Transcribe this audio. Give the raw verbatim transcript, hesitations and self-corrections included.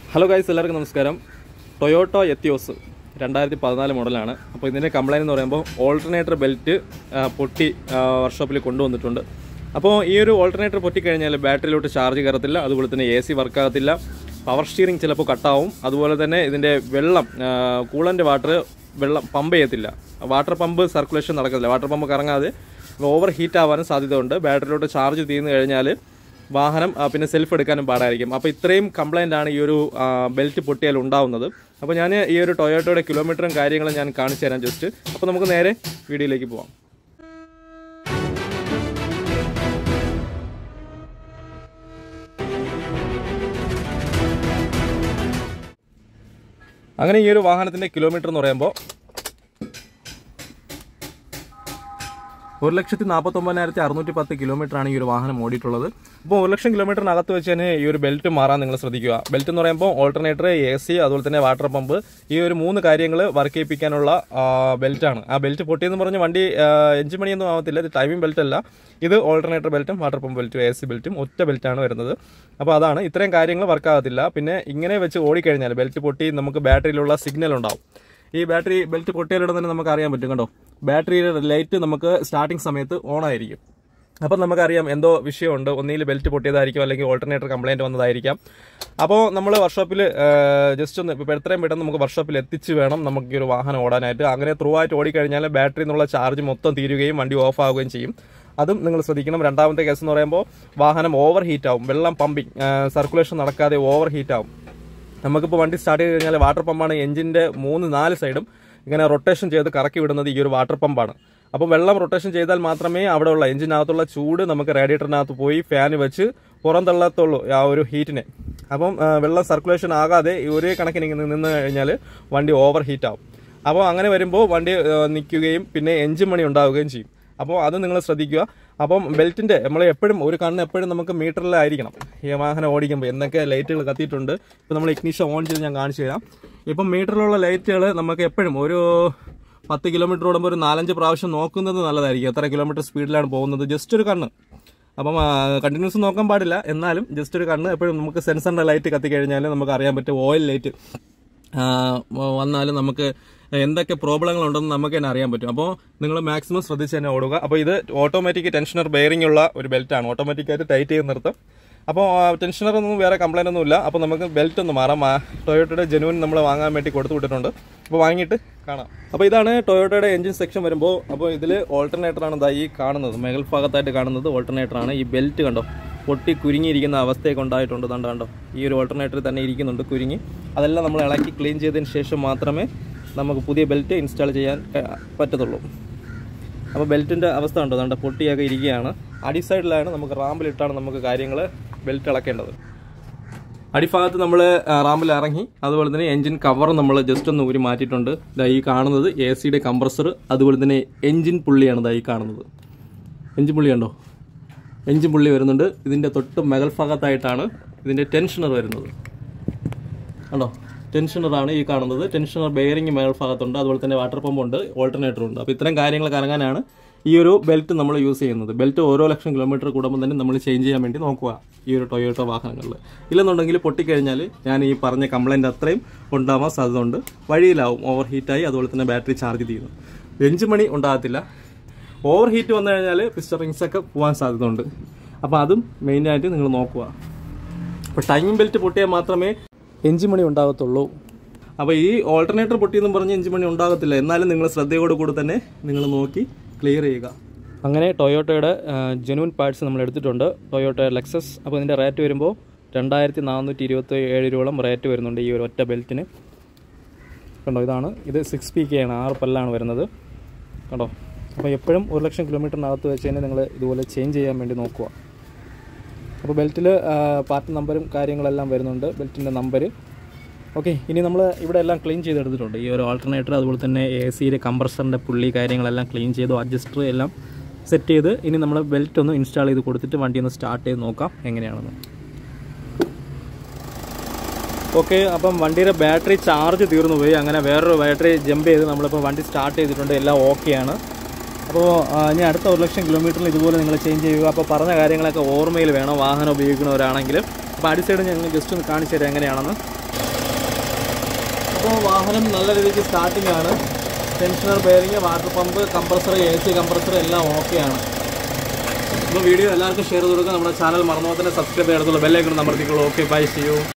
Hello guys, എല്ലാവർക്കും നമസ്കാരം. Toyota Etios രണ്ടായിരത്തി പതിനാല് മോഡലാണ്. അപ്പോൾ ഇതിൻ്റെ കംപ്ലൈൻറ്റ് എന്ന് പറയുമ്പോൾ ഓൾട്ടർനേറ്റർ ബെൽറ്റ് പൊട്ടി വർക്ക്ഷോപ്പിൽ കൊണ്ടുവന്നിട്ടുണ്ട്. അപ്പോൾ ഈ ഒരു ഓൾട്ടർനേറ്റർ പൊട്ടിക്കഴിഞ്ഞാൽ ബാറ്ററിയിലോട്ട് ചാർജ് കയറത്തില്ല, അതുപോലെ തന്നെ എ സി വർക്കാകത്തില്ല, പവർ സ്റ്റിയറിംഗ് ചിലപ്പോൾ കട്ടാവും, അതുപോലെ തന്നെ ഇതിൻ്റെ വെള്ളം കൂളൻ്റ് വാട്ടർ വെള്ളം പമ്പ് ചെയ്യത്തില്ല, വാട്ടർ പമ്പ് സർക്കുലേഷൻ നടക്കത്തില്ല, വാട്ടർ പമ്പ് കറങ്ങാതെ ഓവർ ഹീറ്റ് ആവാനും സാധ്യതയുണ്ട്. ബാറ്ററിയിലോട്ട് ചാർജ് തീർന്നു കഴിഞ്ഞാൽ വാഹനം പിന്നെ സെൽഫ് എടുക്കാനും പാടായിരിക്കും. അപ്പോൾ ഇത്രയും കംപ്ലൈൻ്റ് ആണ് ഈ ഒരു ബെൽറ്റ് പൊട്ടിയാൽ ഉണ്ടാവുന്നത്. അപ്പോൾ ഞാൻ ഈ ഒരു ടൊയോട്ടോയുടെ കിലോമീറ്ററും കാര്യങ്ങളും ഞാൻ കാണിച്ചു തരാം ജസ്റ്റ്. അപ്പോൾ നമുക്ക് നേരെ വീഡിയോയിലേക്ക് പോവാം. അങ്ങനെ ഈ ഒരു വാഹനത്തിൻ്റെ കിലോമീറ്റർ എന്ന് പറയുമ്പോൾ ഒരു ലക്ഷത്തി നാൽപ്പത്തൊമ്പതിനായിരത്തി അറുന്നൂറ്റി പത്ത് കിലോമീറ്ററാണ് ഈ ഒരു വാഹനം ഓടിയിട്ടുള്ളത്. അപ്പോൾ ഒരു ലക്ഷം കിലോമീറ്ററിനകത്ത് വെച്ച് തന്നെ ഈ ഒരു ബെൽറ്റ് മാറാൻ നിങ്ങൾ ശ്രദ്ധിക്കുക. ബെൽറ്റ് എന്ന് പറയുമ്പോൾ ഓൾട്ടർനേറ്റർ, എ സി, അതുപോലെ തന്നെ വാട്ടർ പമ്പ്, ഈ ഒരു മൂന്ന് കാര്യങ്ങൾ വർക്ക് ചെയ്യിപ്പിക്കാനുള്ള ബെൽറ്റാണ്. ആ ബെൽറ്റ് പൊട്ടിയെന്ന് പറഞ്ഞ് വണ്ടി എഞ്ചിൻ മണിയൊന്നും ആവത്തില്ല. ഇത് ടൈമിംഗ് ബെൽറ്റ് അല്ല, ഇത് ഓൾട്ടർനേറ്റർ ബെൽറ്റും വാട്ടർ പമ്പ് ബെൽറ്റും എ സി ബെൽറ്റും ഒറ്റ ബെൽറ്റാണ് വരുന്നത്. അപ്പോൾ അതാണ്, ഇത്രയും കാര്യങ്ങൾ വർക്കാകത്തില്ല. പിന്നെ ഇങ്ങനെ വെച്ച് ഓടിക്കഴിഞ്ഞാൽ ബെൽറ്റ് പൊട്ടി നമുക്ക് ബാറ്ററിയിലുള്ള സിഗ്നൽ ഉണ്ടാവും. ഈ ബാറ്ററി ബെൽറ്റ് പൊട്ടിയാലിടെ തന്നെ നമുക്ക് അറിയാൻ പറ്റും. കണ്ടോ, ബാറ്ററിയുടെ ലൈറ്റ് നമുക്ക് സ്റ്റാർട്ടിങ് സമയത്ത് ഓൺ ആയിരിക്കും. അപ്പം നമുക്കറിയാം എന്തോ വിഷയമുണ്ട്, ഒന്നിൽ ബെൽറ്റ് പൊട്ടിയതായിരിക്കും, അല്ലെങ്കിൽ ഓൾട്ടർനേറ്റർ കംപ്ലൈൻറ്റ് വന്നതായിരിക്കാം. അപ്പോൾ നമ്മൾ വർക്ക്ഷോപ്പിൽ ജസ്റ്റ് ഒന്ന് ഇപ്പോൾ എത്രയും പെട്ടെന്ന് നമുക്ക് വർക്ക്ഷോപ്പിൽ എത്തിച്ച് വേണം നമുക്ക് ഈ ഒരു വാഹനം ഓടാനായിട്ട്. അങ്ങനെ ത്രൂ ആയിട്ട് ഓടിക്കഴിഞ്ഞാൽ ബാറ്ററി എന്നുള്ള ചാർജ് മൊത്തം തീരുകയും വണ്ടി ഓഫ് ആവുകയും ചെയ്യും. അതും നിങ്ങൾ ശ്രദ്ധിക്കണം. രണ്ടാമത്തെ കേസ് എന്ന് പറയുമ്പോൾ വാഹനം ഓവർ ഹീറ്റ് ആവും, വെള്ളം പമ്പിങ് സർക്കുലേഷൻ നടക്കാതെ ഓവർ ഹീറ്റ് ആവും. നമുക്കിപ്പോൾ വണ്ടി സ്റ്റാർട്ട് ചെയ്ത് കഴിഞ്ഞാൽ വാട്ടർ പമ്പാണ് എഞ്ചിൻ്റെ മൂന്ന് നാല് സൈഡും ഇങ്ങനെ റൊട്ടേഷൻ ചെയ്ത് കറക്കി വിടുന്നത് ഈ ഒരു വാട്ടർ പമ്പാണ്. അപ്പോൾ വെള്ളം റൊട്ടേഷൻ ചെയ്താൽ മാത്രമേ അവിടെയുള്ള എഞ്ചിനകത്തുള്ള ചൂട് നമുക്ക് റേഡിയേറ്ററിനകത്ത് പോയി ഫാൻ വെച്ച് പുറന്തള്ളത്തുള്ളൂ ആ ഒരു ഹീറ്റിനെ. അപ്പം വെള്ളം സർക്കുലേഷൻ ആകാതെ ഒരേ കണക്കിന് നിന്ന് കഴിഞ്ഞാൽ വണ്ടി ഓവർ ഹീറ്റ് ആവും. അപ്പോൾ അങ്ങനെ വരുമ്പോൾ വണ്ടി നിൽക്കുകയും പിന്നെ എഞ്ചിൻ മണി ഉണ്ടാവുകയും ചെയ്യും. അപ്പോൾ അത് നിങ്ങൾ ശ്രദ്ധിക്കുക. അപ്പം ബെൽറ്റിൻ്റെ നമ്മൾ എപ്പോഴും ഒരു കണ്ണ് എപ്പോഴും നമുക്ക് മീറ്ററിലായിരിക്കണം ഈ വാഹനം ഓടിക്കുമ്പോൾ. എന്തൊക്കെ ലൈറ്റുകൾ കത്തിയിട്ടുണ്ട്, ഇപ്പോൾ നമ്മൾ ഇഗ്നിഷൻ ഓൺ ചെയ്ത് ഞാൻ കാണിച്ചു തരാം. ഇപ്പം മീറ്ററിലുള്ള ലൈറ്റുകൾ നമുക്ക് എപ്പോഴും ഒരു പത്ത് കിലോമീറ്റർ ഓടുമ്പോൾ ഒരു നാലഞ്ച് പ്രാവശ്യം നോക്കുന്നത് നല്ലതായിരിക്കും. എത്ര കിലോമീറ്റർ സ്പീഡിലാണ് പോകുന്നത്, ജസ്റ്റ് ഒരു കണ്ണ്. അപ്പം കണ്ടിന്യൂസ് നോക്കാൻ പാടില്ല, എന്നാലും ജസ്റ്റ് ഒരു കണ്ണ് എപ്പോഴും നമുക്ക് സെൻസറിൻ്റെ ലൈറ്റ് കത്തിക്കഴിഞ്ഞാൽ നമുക്ക് അറിയാൻ പറ്റും. ഓയിൽ ലൈറ്റ് വന്നാലും നമുക്ക് എന്തൊക്കെ പ്രോബ്ലങ്ങളുണ്ടെന്ന് നമുക്ക് തന്നെ അറിയാൻ പറ്റും. അപ്പോൾ നിങ്ങൾ മാക്സിമം ശ്രദ്ധിച്ച് തന്നെ ഓടുക. അപ്പോൾ ഇത് ഓട്ടോമാറ്റിക് ടെൻഷനർ ബെയറിംഗ് ഉള്ള ഒരു ബെൽറ്റാണ്, ഓട്ടോമാറ്റിക്കായിട്ട് ടൈറ്റ് ചെയ്ത് നിർത്തും. അപ്പോൾ ടെൻഷനറൊന്നും വേറെ കംപ്ലൈൻ്റ് ഒന്നും ഇല്ല. അപ്പോൾ നമുക്ക് ബെൽറ്റ് ഒന്ന് മാറാം. ടൊയോട്ടയുടെ ജെനുവിൻ നമ്മൾ വാങ്ങാൻ വേണ്ടി കൊടുത്തു വിട്ടിട്ടുണ്ട്. അപ്പോൾ വാങ്ങിയിട്ട് കാണാം. അപ്പോൾ ഇതാണ് ടൊയോട്ടയുടെ എഞ്ചിൻ സെക്ഷൻ വരുമ്പോൾ. അപ്പോൾ ഇതിൽ ഓൾട്ടർനേറ്ററാണ് ഇതാ ഈ കാണുന്നത്, മേൽ ഭാഗത്തായിട്ട് കാണുന്നത് ഓൾട്ടർനേറ്ററാണ്. ഈ ബെൽറ്റ് കണ്ടോ പൊട്ടി കുരുങ്ങിയിരിക്കുന്ന അവസ്ഥയൊക്കെ ഉണ്ടായിട്ടുണ്ട്. കണ്ടോ കണ്ടോ ഈ ഒരു ഓൾട്ടർനേറ്ററിൽ തന്നെ ഇരിക്കുന്നുണ്ട് കുരുങ്ങി. അതെല്ലാം നമ്മൾ ഇളക്കി ക്ലീൻ ചെയ്തതിന് ശേഷം മാത്രമേ നമുക്ക് പുതിയ ബെൽറ്റ് ഇൻസ്റ്റാൾ ചെയ്യാൻ പറ്റത്തുള്ളൂ. അപ്പോൾ ബെൽറ്റിൻ്റെ അവസ്ഥ ഉണ്ടോ, കണ്ടോ പൊട്ടിയൊക്കെ ഇരിക്കുകയാണ്. അടി സൈഡിലാണ് നമുക്ക് റാമ്പിലിട്ടാണ് നമുക്ക് കാര്യങ്ങൾ ബെൽറ്റ് ഇളക്കേണ്ടത്. അടിഭാഗത്ത് നമ്മൾ റാമ്പിൽ ഇറങ്ങി, അതുപോലെ തന്നെ എൻജിൻ കവർ നമ്മൾ ജസ്റ്റ് ഒന്ന് ഊരി മാറ്റിയിട്ടുണ്ട്. ഇതാ ഈ കാണുന്നത് എ സിയുടെ കംപ്രസർ, അതുപോലെ തന്നെ എൻജിൻ പുള്ളിയാണ് ഇതാ ഈ കാണുന്നത്. എൻജിൻ പുള്ളി ഉണ്ടോ, എൻജിൻ പുള്ളി വരുന്നുണ്ട്. ഇതിൻ്റെ തൊട്ട് മേൽ ഭാഗത്തായിട്ടാണ് ഇതിൻ്റെ ടെൻഷനർ വരുന്നത്. കണ്ടോ, ടെൻഷനറാണ് ഈ കാണുന്നത്. ടെൻഷനർ ബെയറിംഗ് മേൽ ഭാഗത്തുണ്ട്, അതുപോലെ തന്നെ വാട്ടർ പമ്പുണ്ട്, ഓൾട്ടർനേറ്ററുണ്ട്. അപ്പോൾ ഇത്രയും കാര്യങ്ങൾ കറങ്ങാനാണ് ഈ ഒരു ബെൽറ്റ് നമ്മൾ യൂസ് ചെയ്യുന്നത്. ബെൽറ്റ് ഓരോ ലക്ഷം കിലോമീറ്റർ കൂടുമ്പോൾ തന്നെ നമ്മൾ ചേഞ്ച് ചെയ്യാൻ വേണ്ടി നോക്കുക ഈ ഒരു ടൊയോട്ടോ വാഹനങ്ങളിൽ. ഇല്ലെന്നുണ്ടെങ്കിൽ പൊട്ടിക്കഴിഞ്ഞാൽ ഞാൻ ഈ പറഞ്ഞ കംപ്ലൈൻറ്റ് അത്രയും ഉണ്ടാവാൻ സാധ്യത ഉണ്ട്. വഴിയിലാവും ഓവർ ഹീറ്റായി, അതുപോലെ തന്നെ ബാറ്ററി ചാർജ് ചെയ്യുന്നു. എഞ്ചിൻ മണി ഉണ്ടാകത്തില്ല. ഓവർ ഹീറ്റ് വന്നു കഴിഞ്ഞാൽ പിസ്റ്റൺ റിങ്സൊക്കെ പോകാൻ സാധ്യത ഉണ്ട്. അപ്പോൾ അതും മെയിനായിട്ട് നിങ്ങൾ നോക്കുക. അപ്പോൾ ടൈമിംഗ് ബെൽറ്റ് പൊട്ടിയാൽ മാത്രമേ എഞ്ചിൻ മണി ഉണ്ടാകത്തുള്ളൂ. അപ്പോൾ ഈ ഓൾട്ടർനേറ്റർ പൊട്ടിയെന്നും പറഞ്ഞ് എഞ്ചിൻ മണി ഉണ്ടാകത്തില്ല. എന്നാലും നിങ്ങൾ ശ്രദ്ധയോടുകൂടി തന്നെ നിങ്ങൾ നോക്കി ക്ലിയർ ചെയ്യുക. അങ്ങനെ ടൊയോട്ടയുടെ ജെനുവിൻ പാർട്സ് നമ്മൾ എടുത്തിട്ടുണ്ട്. Toyota Lexus. അപ്പോൾ ഇതിൻ്റെ റേറ്റ് വരുമ്പോൾ രണ്ടായിരത്തി നാനൂറ്റി ഇരുപത്തി ഏഴ് രൂപയോളം റേറ്റ് വരുന്നുണ്ട് ഈ ഒരു ഒറ്റ ബെൽറ്റിന്. കണ്ടോ, ഇതാണ് ഇത് സിക്സ് പി കെ ആണ്, ആറ് പല്ലാണ് വരുന്നത്. കണ്ടോ, അപ്പോൾ എപ്പോഴും ഒരു ലക്ഷം കിലോമീറ്ററിനകത്ത് വെച്ച് തന്നെ നിങ്ങൾ ഇതുപോലെ ചേഞ്ച് ചെയ്യാൻ വേണ്ടി നോക്കുക. അപ്പോൾ ബെൽറ്റിൽ പാർട്ട് നമ്പറും കാര്യങ്ങളെല്ലാം വരുന്നുണ്ട്, ബെൽറ്റിൻ്റെ നമ്പർ. ഓക്കെ, ഇനി നമ്മൾ ഇവിടെ എല്ലാം ക്ലീൻ ചെയ്തെടുത്തിട്ടുണ്ട്. ഈ ഒരു ആൾട്ടർനേറ്റർ, അതുപോലെ തന്നെ എ സിയുടെ കംപ്രസറിൻ്റെ പുള്ളി കാര്യങ്ങളെല്ലാം ക്ലീൻ ചെയ്തു, അഡ്ജസ്റ്റർ എല്ലാം സെറ്റ് ചെയ്ത് ഇനി നമ്മൾ ബെൽറ്റ് ഒന്ന് ഇൻസ്റ്റാൾ ചെയ്ത് കൊടുത്തിട്ട് വണ്ടി ഒന്ന് സ്റ്റാർട്ട് ചെയ്ത് നോക്കാം എങ്ങനെയാണെന്ന്. ഓക്കെ, അപ്പം വണ്ടിയുടെ ബാറ്ററി ചാർജ് തീർന്നു പോയി. അങ്ങനെ വേറൊരു ബാറ്ററി ജമ്പ് ചെയ്ത് നമ്മളിപ്പോൾ വണ്ടി സ്റ്റാർട്ട് ചെയ്തിട്ടുണ്ട്, എല്ലാം ഓക്കെയാണ്. അപ്പോൾ ഇനി അടുത്ത ഒരു ലക്ഷം കിലോമീറ്ററിൽ ഇതുപോലെ നിങ്ങൾ ചേഞ്ച് ചെയ്യുക. അപ്പോൾ പറഞ്ഞ കാര്യങ്ങളൊക്കെ ഓർമ്മയിൽ വേണം വാഹനം ഉപയോഗിക്കുന്നവരാണെങ്കിൽ. അപ്പോൾ അടി സൈഡ് ഞങ്ങൾ ജസ്റ്റ് ഒന്ന് കാണിച്ചു തരാം എങ്ങനെയാണെന്ന്. അപ്പോൾ വാഹനം നല്ല രീതിക്ക് സ്റ്റാർട്ടിംഗ് ആണ്. Tensioner, bearing, water pump, compressor, A C compressor എല്ലാം ഓക്കെയാണ്. അപ്പോൾ വീഡിയോ എല്ലാവർക്കും ഷെയർ ചെയ്ത് കൊടുക്കുക. നമ്മുടെ ചാനൽ മറന്നുപോലെ തന്നെ സബ്സ്ക്രൈബ് ചെയ്തെടുത്തുള്ള ബെല്ലൈക്കൺ അമർത്തിക്കോളൂ. Okay, bye, see U.